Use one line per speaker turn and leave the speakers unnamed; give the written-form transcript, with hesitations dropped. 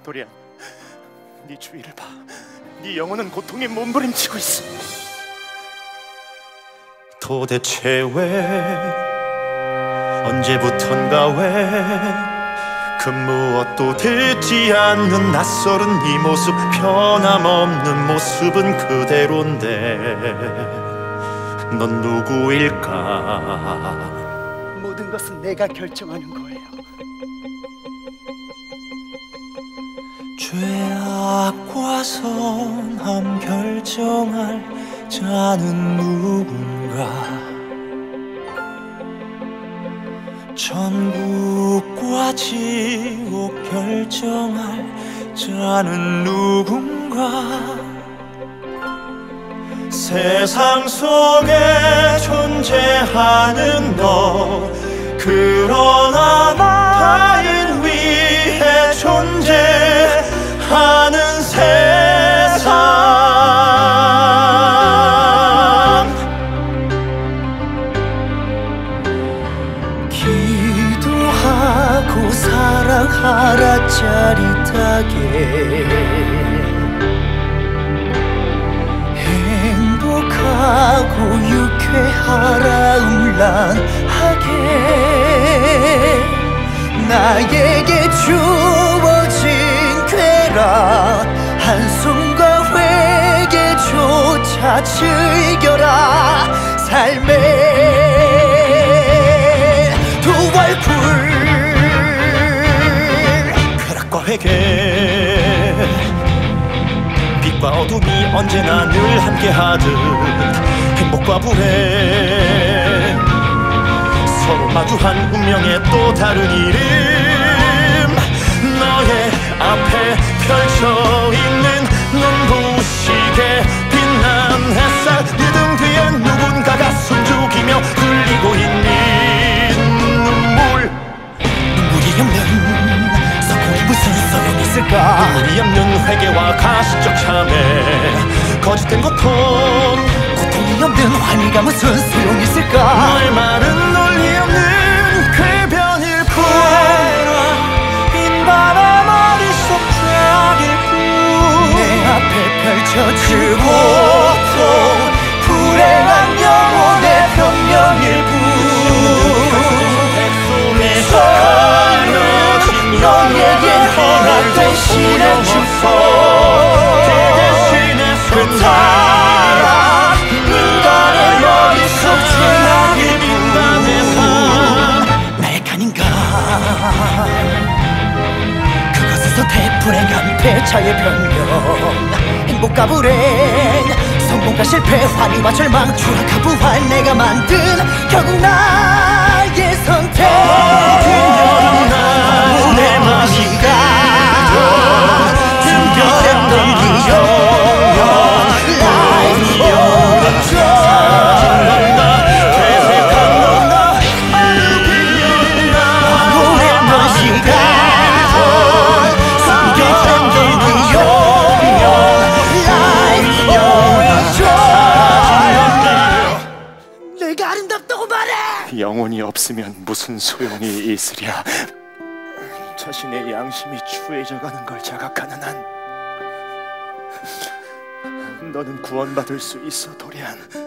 도리안, 네 주위를 봐. 네 영혼은 고통에 몸부림치고 있어. 도대체 왜, 언제부턴가 왜 그 무엇도 듣지 않는 낯설은 네 모습, 변함없는 모습은 그대로인데 넌 누구일까?
모든 것은 내가 결정하는 거예요.
죄악과 선함 결정할 자는 누군가? 천국과 지옥 결정할 자는 누군가? 세상 속에 존재하는 너, 그러나 타인 위에 존재하는 세상. 기도하고 사랑하라 짜릿하게, 행복하고 유쾌하라 음란하게. 나에게 주어진 쾌락 한숨과 회개조차 즐겨라. 삶의 두 얼굴, 쾌락과 회개, 빛과 어둠이 언제나 늘 함께하듯 행복과 불행, 서로 마주한 운명의 또 다른 이름. 너의 앞에 펼쳐있는 눈부시게 빛난 햇살, 네 등 뒤에 누군가가 숨죽이며 흘리고 있는 눈물. 눈물이 없는 성공이 무슨 소용이 있을까? 눈물이 없는 회개와 가식적 참회, 거짓된 고통, 고통이 없는 환희가 무슨 소용이 있을까? 너의 말은 논리 없는 궤변일 뿐, 빈 바람 머릿속 쫙일 뿐. 내 앞에 펼쳐진 고통, 불행한 영혼의 변명일 뿐. 내 삶은 너에게 허락된 신의 축복, 그 대신에 손타라 인간의 머릿속 죄악을 빈다는 삶. 나의 간인가? 그것은 선택, 불행한 패차의 변경, 행복과 불행, 성공과 실패, 환희와 절망, 추락과 부활, 내가 만든 결국 나의 선택. 내 마시가 숨겨진 널리 영원 라이프 오른쪽 계획한 너나 내 마시가 숨겨진 널리 영원 라이프 오른쪽. 내가 아름답다고 말해! 영혼이 없으면 무슨 소용이 있으랴. 자신의 양심이 추해져가는 걸 자각하는 한 너는 구원받을 수 있어, 도리안.